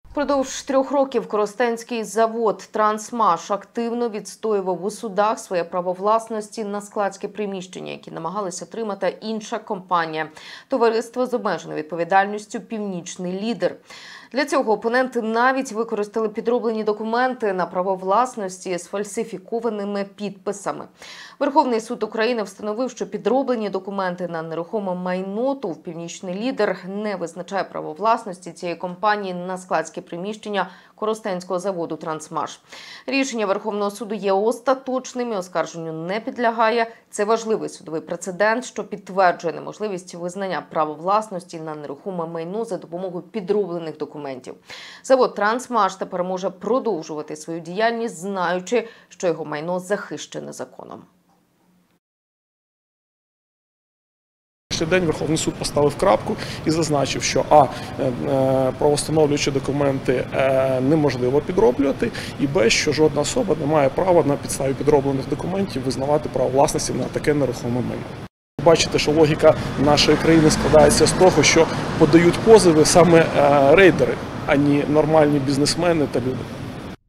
Впродовж 3 років Коростенський завод «Трансмаш» активно відстоював у судах своє право власності на складське приміщення, які намагалися отримати інша компанія – товариство з обмеженою відповідальністю «Північний лідер». Для цього опоненти навіть використали підроблені документи на право власності з фальсифікованими підписами. Верховний суд України встановив, що підроблені документи на нерухоме майно ТОВ «Північний лідер» не визначає право власності цієї компанії на складське приміщення Коростенського заводу «Трансмаш». Рішення Верховного суду є остаточним і оскарженню не підлягає. Це важливий судовий прецедент, що підтверджує неможливість визнання права власності на нерухоме майно за допомогою підроблених документів. Завод «Трансмаш» тепер може продовжувати свою діяльність, знаючи, що його майно захищене законом. День Верховний суд поставив крапку і зазначив, що правовстановлюючі документи неможливо підроблювати, і б, що жодна особа не має права на підставі підроблених документів визнавати право власності на таке нерухоме майно. Бачите, що логіка нашої країни складається з того, що подають позови саме рейдери, а не нормальні бізнесмени та люди.